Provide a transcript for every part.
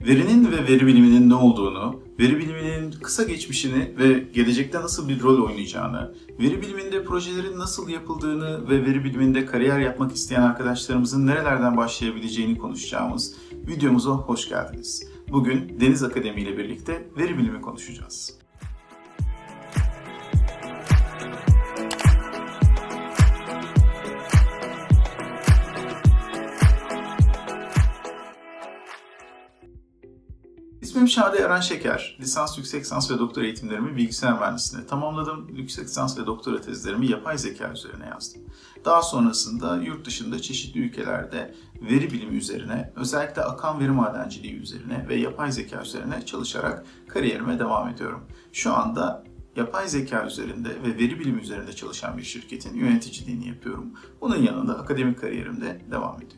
Verinin ve veri biliminin ne olduğunu, veri biliminin kısa geçmişini ve gelecekte nasıl bir rol oynayacağını, veri biliminde projelerin nasıl yapıldığını ve veri biliminde kariyer yapmak isteyen arkadaşlarımızın nerelerden başlayabileceğini konuşacağımız videomuza hoş geldiniz. Bugün Deniz Akademi ile birlikte veri bilimi konuşacağız. İsmim Şadi Eren Şeker. Lisans, yüksek lisans ve doktora eğitimlerimi bilgisayar mühendisliğinde tamamladım. Yüksek lisans ve doktora tezlerimi yapay zeka üzerine yazdım. Daha sonrasında yurt dışında çeşitli ülkelerde veri bilimi üzerine, özellikle akan veri madenciliği üzerine ve yapay zeka üzerine çalışarak kariyerime devam ediyorum. Şu anda yapay zeka üzerinde ve veri bilimi üzerinde çalışan bir şirketin yöneticiliğini yapıyorum. Bunun yanında akademik kariyerim de devam ediyor.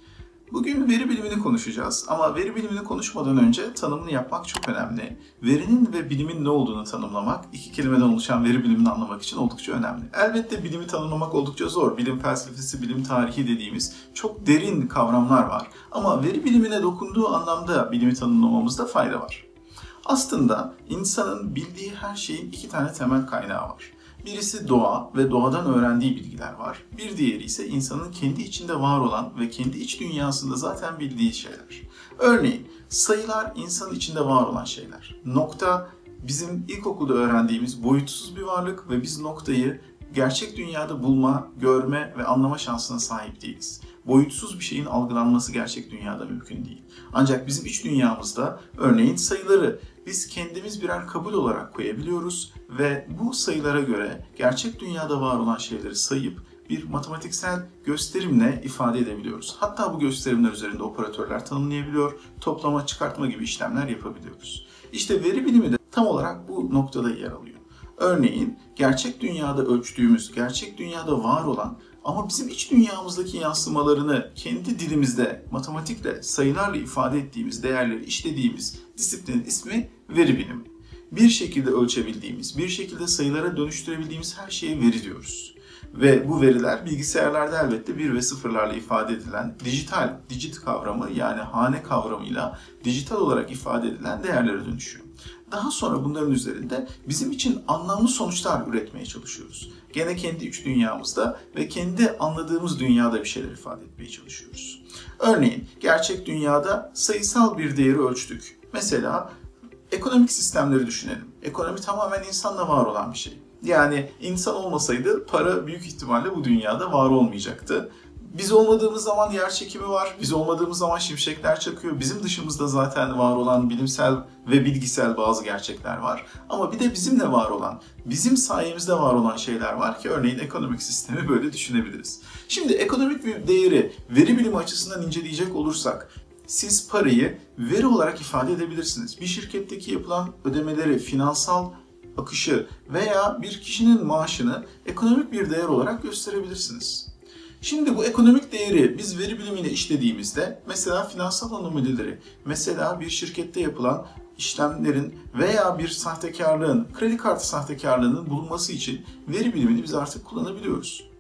Bugün veri bilimini konuşacağız ama veri bilimini konuşmadan önce tanımını yapmak çok önemli. Verinin ve bilimin ne olduğunu tanımlamak, iki kelimeden oluşan veri bilimini anlamak için oldukça önemli. Elbette bilimi tanımlamak oldukça zor. Bilim felsefesi, bilim tarihi dediğimiz çok derin kavramlar var. Ama veri bilimine dokunduğu anlamda bilimi tanımlamamızda fayda var. Aslında insanın bildiği her şeyin iki tane temel kaynağı var. Birisi doğa ve doğadan öğrendiği bilgiler var. Bir diğeri ise insanın kendi içinde var olan ve kendi iç dünyasında zaten bildiği şeyler. Örneğin sayılar insanın içinde var olan şeyler. Nokta bizim ilkokulda öğrendiğimiz boyutsuz bir varlık ve biz noktayı gerçek dünyada bulma, görme ve anlama şansına sahip değiliz. Boyutsuz bir şeyin algılanması gerçek dünyada mümkün değil. Ancak bizim iç dünyamızda örneğin sayıları biz kendimiz birer kabul olarak koyabiliyoruz ve bu sayılara göre gerçek dünyada var olan şeyleri sayıp bir matematiksel gösterimle ifade edebiliyoruz. Hatta bu gösterimler üzerinde operatörler tanımlayabiliyor, toplama, çıkartma gibi işlemler yapabiliyoruz. İşte veri bilimi de tam olarak bu noktada yer alıyor. Örneğin gerçek dünyada ölçtüğümüz, gerçek dünyada var olan ama bizim iç dünyamızdaki yansımalarını kendi dilimizde, matematikle, sayılarla ifade ettiğimiz, değerleri işlediğimiz disiplinin ismi veri bilimi. Bir şekilde ölçebildiğimiz, bir şekilde sayılara dönüştürebildiğimiz her şeye veri diyoruz. Ve bu veriler bilgisayarlarda elbette 1 ve 0'larla ifade edilen digit kavramı yani hane kavramıyla dijital olarak ifade edilen değerlere dönüşüyor. Daha sonra bunların üzerinde bizim için anlamlı sonuçlar üretmeye çalışıyoruz. Gene kendi iç dünyamızda ve kendi anladığımız dünyada bir şeyler ifade etmeye çalışıyoruz. Örneğin gerçek dünyada sayısal bir değeri ölçtük. Mesela ekonomik sistemleri düşünelim. Ekonomi tamamen insanla var olan bir şey. Yani insan olmasaydı para büyük ihtimalle bu dünyada var olmayacaktı. Biz olmadığımız zaman yer çekimi var, biz olmadığımız zaman şimşekler çakıyor. Bizim dışımızda zaten var olan bilimsel ve bilgisel bazı gerçekler var. Ama bir de bizimle var olan, bizim sayemizde var olan şeyler var ki örneğin ekonomik sistemi böyle düşünebiliriz. Şimdi ekonomik bir değeri veri bilimi açısından inceleyecek olursak, siz parayı veri olarak ifade edebilirsiniz. Bir şirketteki yapılan ödemeleri, finansal akışı veya bir kişinin maaşını ekonomik bir değer olarak gösterebilirsiniz. Şimdi bu ekonomik değeri biz veri bilimiyle işlediğimizde mesela finansal anomalileri, mesela bir şirkette yapılan işlemlerin veya bir sahtekarlığın, kredi kartı sahtekarlığının bulunması için veri bilimini biz artık kullanabiliyoruz.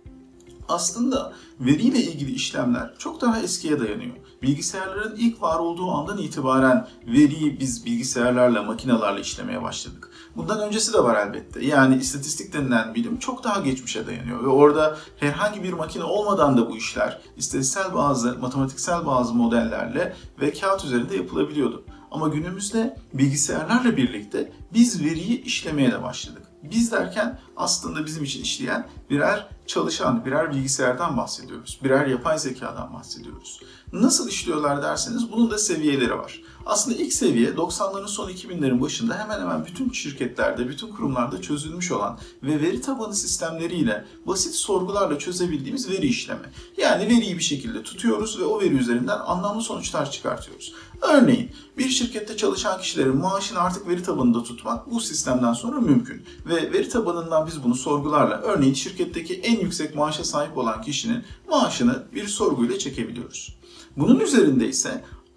Aslında veriyle ilgili işlemler çok daha eskiye dayanıyor. Bilgisayarların ilk var olduğu andan itibaren veriyi biz bilgisayarlarla, makinelerle işlemeye başladık. Bundan öncesi de var elbette. Yani istatistik denilen bilim çok daha geçmişe dayanıyor ve orada herhangi bir makine olmadan da bu işler istatistiksel bazı, matematiksel bazı modellerle ve kağıt üzerinde yapılabiliyordu. Ama günümüzde bilgisayarlarla birlikte biz veriyi işlemeye de başladık. Biz derken aslında bizim için işleyen birer çalışan, birer bilgisayardan bahsediyoruz. Birer yapay zekadan bahsediyoruz. Nasıl işliyorlar derseniz bunun da seviyeleri var. Aslında ilk seviye 90'ların son 2000'lerin başında hemen hemen bütün şirketlerde, bütün kurumlarda çözülmüş olan ve veri tabanı sistemleriyle basit sorgularla çözebildiğimiz veri işlemi. Yani veriyi bir şekilde tutuyoruz ve o veri üzerinden anlamlı sonuçlar çıkartıyoruz. Örneğin bir şirkette çalışan kişilerin maaşını artık veri tabanında tutmak bu sistemden sonra mümkün. Ve veri tabanından biz bunu sorgularla, örneğin şirketteki en yüksek maaşa sahip olan kişinin maaşını bir sorguyla çekebiliyoruz. Bunun üzerinde ise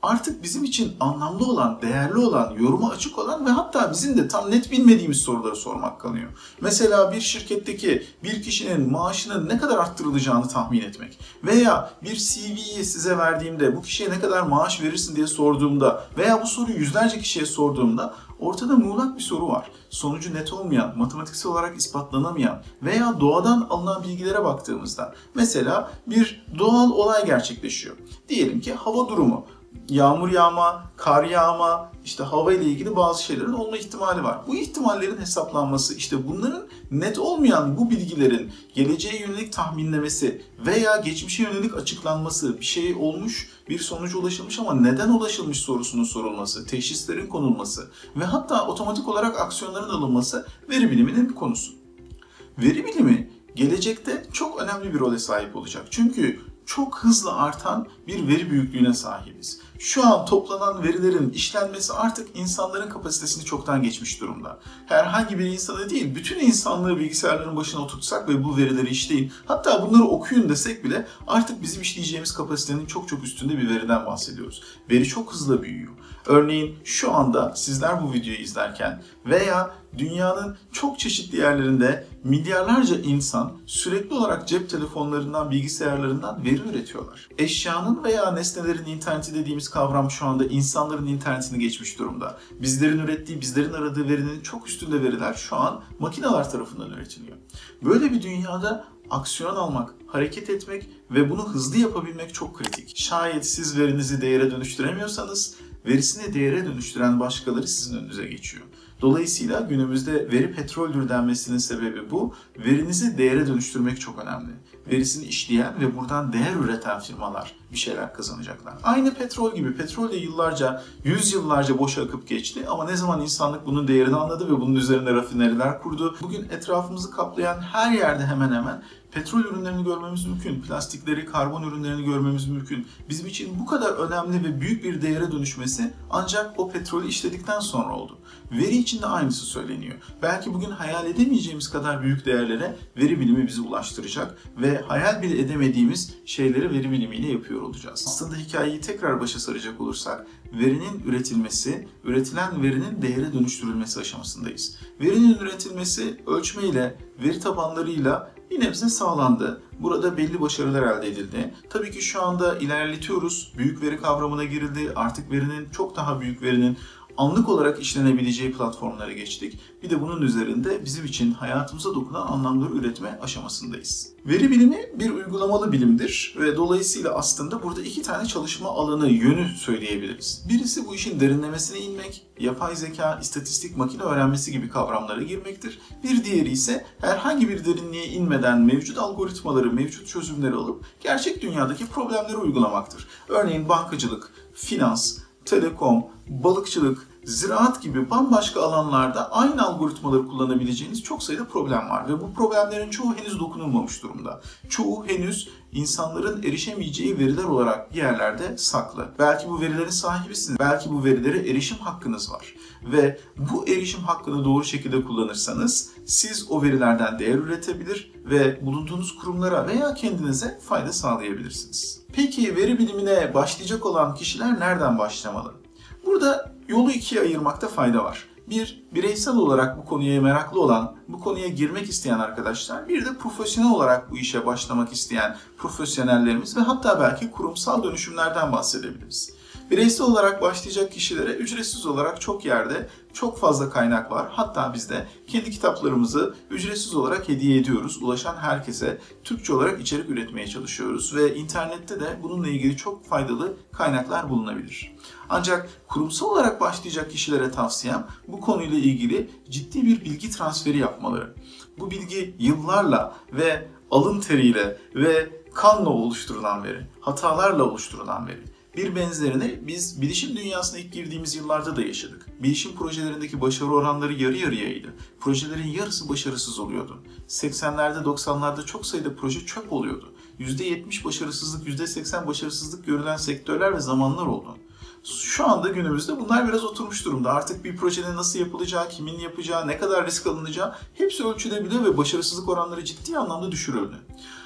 artık bizim için anlamlı olan, değerli olan, yoruma açık olan ve hatta bizim de tam net bilmediğimiz soruları sormak kalıyor. Mesela bir şirketteki bir kişinin maaşının ne kadar arttırılacağını tahmin etmek veya bir CV'yi size verdiğimde bu kişiye ne kadar maaş verirsin diye sorduğumda veya bu soruyu yüzlerce kişiye sorduğumda ortada muğlak bir soru var. Sonucu net olmayan, matematiksel olarak ispatlanamayan veya doğadan alınan bilgilere baktığımızda mesela bir doğal olay gerçekleşiyor. Diyelim ki hava durumu. Yağmur yağma, kar yağma, işte hava ile ilgili bazı şeylerin olma ihtimali var. Bu ihtimallerin hesaplanması, işte bunların net olmayan bu bilgilerin geleceğe yönelik tahminlemesi veya geçmişe yönelik açıklanması, bir şey olmuş, bir sonuca ulaşılmış ama neden ulaşılmış sorusunun sorulması, teşhislerin konulması ve hatta otomatik olarak aksiyonların alınması veri biliminin bir konusu. Veri bilimi gelecekte çok önemli bir role sahip olacak. Çünkü çok hızlı artan bir veri büyüklüğüne sahibiz. Şu an toplanan verilerin işlenmesi artık insanların kapasitesini çoktan geçmiş durumda. Herhangi bir insanı değil, bütün insanlığı bilgisayarların başına oturtsak ve bu verileri işleyin, hatta bunları okuyun desek bile artık bizim işleyeceğimiz kapasitenin çok üstünde bir veriden bahsediyoruz. Veri çok hızlı büyüyor. Örneğin şu anda sizler bu videoyu izlerken veya dünyanın çok çeşitli yerlerinde milyarlarca insan sürekli olarak cep telefonlarından, bilgisayarlarından veri üretiyorlar. Eşyanın veya nesnelerin interneti dediğimiz kavram şu anda insanların internetini geçmiş durumda. Bizlerin ürettiği, bizlerin aradığı verinin çok üstünde veriler şu an makineler tarafından üretiliyor. Böyle bir dünyada aksiyon almak, hareket etmek ve bunu hızlı yapabilmek çok kritik. Şayet siz verinizi değere dönüştüremiyorsanız, verisini değere dönüştüren başkaları sizin önünüze geçiyor. Dolayısıyla günümüzde veri petroldür denmesinin sebebi bu. Verinizi değere dönüştürmek çok önemli. Verisini işleyen ve buradan değer üreten firmalar bir şeyler kazanacaklar. Aynı petrol gibi. Petrol de yıllarca, yüzyıllarca boşa akıp geçti ama ne zaman insanlık bunun değerini anladı ve bunun üzerine rafineriler kurdu. Bugün etrafımızı kaplayan her yerde hemen hemen petrol ürünlerini görmemiz mümkün. Plastikleri, karbon ürünlerini görmemiz mümkün. Bizim için bu kadar önemli ve büyük bir değere dönüşmesi ancak o petrolü işledikten sonra oldu. Veri için de aynısı söyleniyor. Belki bugün hayal edemeyeceğimiz kadar büyük değerlere veri bilimi bizi ulaştıracak ve hayal bile edemediğimiz şeyleri veri bilimiyle yapıyor olacağız. Aslında hikayeyi tekrar başa saracak olursak, verinin üretilmesi, üretilen verinin değere dönüştürülmesi aşamasındayız. Verinin üretilmesi ölçmeyle, veri tabanlarıyla bir nebze sağlandı. Burada belli başarılar elde edildi. Tabii ki şu anda ilerletiyoruz. Büyük veri kavramına girildi. Artık verinin, çok daha büyük verinin anlık olarak işlenebileceği platformlara geçtik. Bir de bunun üzerinde bizim için hayatımıza dokunan anlamları üretme aşamasındayız. Veri bilimi bir uygulamalı bilimdir ve dolayısıyla aslında burada iki tane çalışma alanı, yönü söyleyebiliriz. Birisi bu işin derinlemesine inmek, yapay zeka, istatistik, makine öğrenmesi gibi kavramlara girmektir. Bir diğeri ise herhangi bir derinliğe inmeden mevcut algoritmaları, mevcut çözümleri alıp gerçek dünyadaki problemleri uygulamaktır. Örneğin bankacılık, finans, telekom, balıkçılık, ziraat gibi bambaşka alanlarda aynı algoritmaları kullanabileceğiniz çok sayıda problem var ve bu problemlerin çoğu henüz dokunulmamış durumda. Çoğu henüz insanların erişemeyeceği veriler olarak bir yerlerde saklı. Belki bu verilerin sahibisiniz, belki bu verilere erişim hakkınız var ve bu erişim hakkını doğru şekilde kullanırsanız siz o verilerden değer üretebilir ve bulunduğunuz kurumlara veya kendinize fayda sağlayabilirsiniz. Peki veri bilimine başlayacak olan kişiler nereden başlamalı? Burada yolu ikiye ayırmakta fayda var. Bir, bireysel olarak bu konuya meraklı olan, bu konuya girmek isteyen arkadaşlar, bir de profesyonel olarak bu işe başlamak isteyen profesyonellerimiz ve hatta belki kurumsal dönüşümlerden bahsedebiliriz. Bireysel olarak başlayacak kişilere ücretsiz olarak çok yerde çok fazla kaynak var. Hatta biz de kendi kitaplarımızı ücretsiz olarak hediye ediyoruz. Ulaşan herkese Türkçe olarak içerik üretmeye çalışıyoruz ve internette de bununla ilgili çok faydalı kaynaklar bulunabilir. Ancak kurumsal olarak başlayacak kişilere tavsiyem bu konuyla ilgili ciddi bir bilgi transferi yapmaları. Bu bilgi yıllarla ve alın teriyle ve kanla oluşturulan veri, hatalarla oluşturulan veri. Bir benzerini biz bilişim dünyasına ilk girdiğimiz yıllarda da yaşadık. Bilişim projelerindeki başarı oranları yarı yarıyaydı. Projelerin yarısı başarısız oluyordu. 80'lerde 90'larda çok sayıda proje çöp oluyordu. %70 başarısızlık, %80 başarısızlık görülen sektörler ve zamanlar oldu. Şu anda günümüzde bunlar biraz oturmuş durumda. Artık bir projenin nasıl yapılacağı, kimin yapacağı, ne kadar risk alınacağı hepsi ölçülebiliyor ve başarısızlık oranları ciddi anlamda düşürüldü.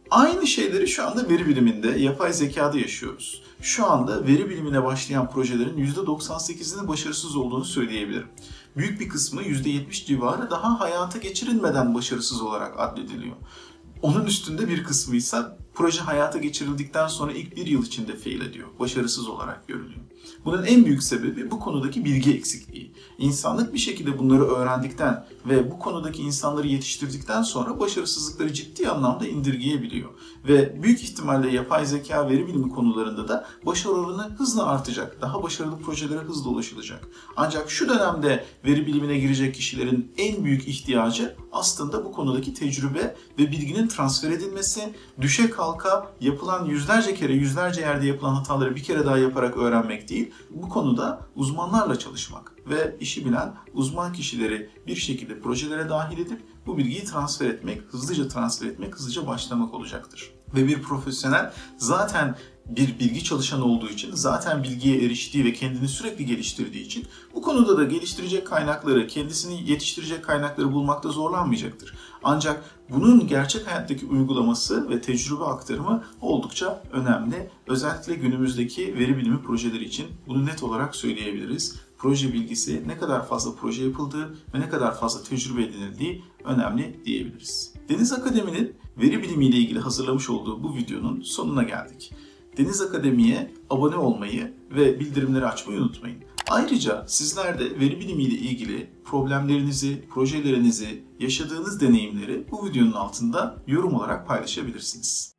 Aynı şeyleri şu anda veri biliminde, yapay zekada yaşıyoruz. Şu anda veri bilimine başlayan projelerin %98'inin başarısız olduğunu söyleyebilirim. Büyük bir kısmı %70 civarı daha hayata geçirilmeden başarısız olarak addediliyor. Onun üstünde bir kısmı ise proje hayata geçirildikten sonra ilk bir yıl içinde fail ediyor, başarısız olarak görülüyor. Bunun en büyük sebebi bu konudaki bilgi eksikliği. İnsanlık bir şekilde bunları öğrendikten ve bu konudaki insanları yetiştirdikten sonra başarısızlıkları ciddi anlamda indirgeyebiliyor. Ve büyük ihtimalle yapay zeka, veri bilimi konularında da başarı oranı hızla artacak. Daha başarılı projelere hızla ulaşılacak. Ancak şu dönemde veri bilimine girecek kişilerin en büyük ihtiyacı aslında bu konudaki tecrübe ve bilginin transfer edilmesi, düşe kalka yapılan yüzlerce kere, yüzlerce yerde yapılan hataları bir kere daha yaparak öğrenmek değil, bu konuda uzmanlarla çalışmak ve işi bilen uzman kişileri bir şekilde projelere dahil edip bu bilgiyi transfer etmek, hızlıca transfer etmek, hızlıca başlamak olacaktır. Ve bir profesyonel zaten bir bilgi çalışanı olduğu için, zaten bilgiye eriştiği ve kendini sürekli geliştirdiği için bu konuda da geliştirecek kaynakları, kendisini yetiştirecek kaynakları bulmakta zorlanmayacaktır. Ancak bunun gerçek hayattaki uygulaması ve tecrübe aktarımı oldukça önemli. Özellikle günümüzdeki veri bilimi projeleri için bunu net olarak söyleyebiliriz. Proje bilgisi, ne kadar fazla proje yapıldığı ve ne kadar fazla tecrübe edinildiği önemli diyebiliriz. Deniz Akademi'nin veri bilimi ile ilgili hazırlamış olduğu bu videonun sonuna geldik. Deniz Akademi'ye abone olmayı ve bildirimleri açmayı unutmayın. Ayrıca sizler de veri bilimi ile ilgili problemlerinizi, projelerinizi, yaşadığınız deneyimleri bu videonun altında yorum olarak paylaşabilirsiniz.